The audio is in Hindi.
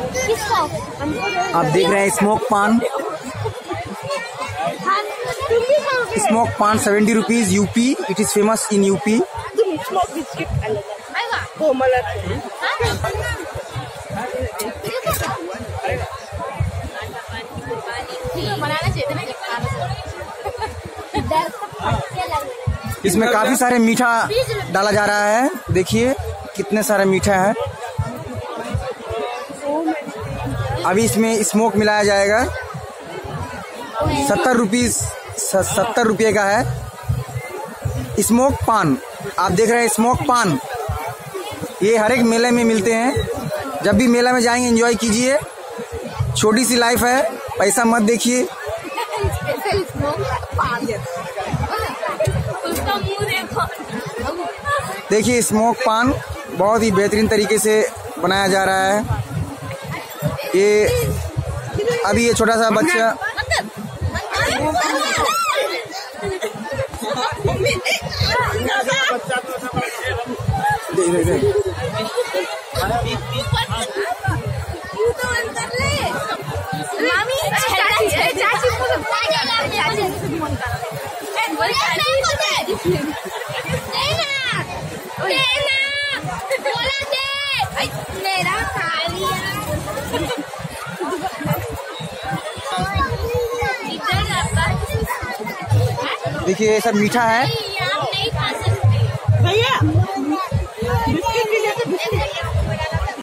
आप देख रहे हैं स्मोक पान। Smoke paan 70 rupees UP. It is famous in UP. इसमें काफी सारे मीठा डाला जा रहा है। देखिए कितने सारे मीठा है। अभी इसमें स्मोक मिलाया जाएगा। 70 रुपये का है स्मोक पान। आप देख रहे हैं स्मोक पान। ये हर एक मेले में मिलते हैं। जब भी मेला में जाएंगे एंजॉय कीजिए। छोटी सी लाइफ है, पैसा मत देखिए। देखिए स्मोक पान बहुत ही बेहतरीन तरीके से बनाया जा रहा है। ये अभी ये छोटा सा बच्चा देखिए ये सब मीठा है।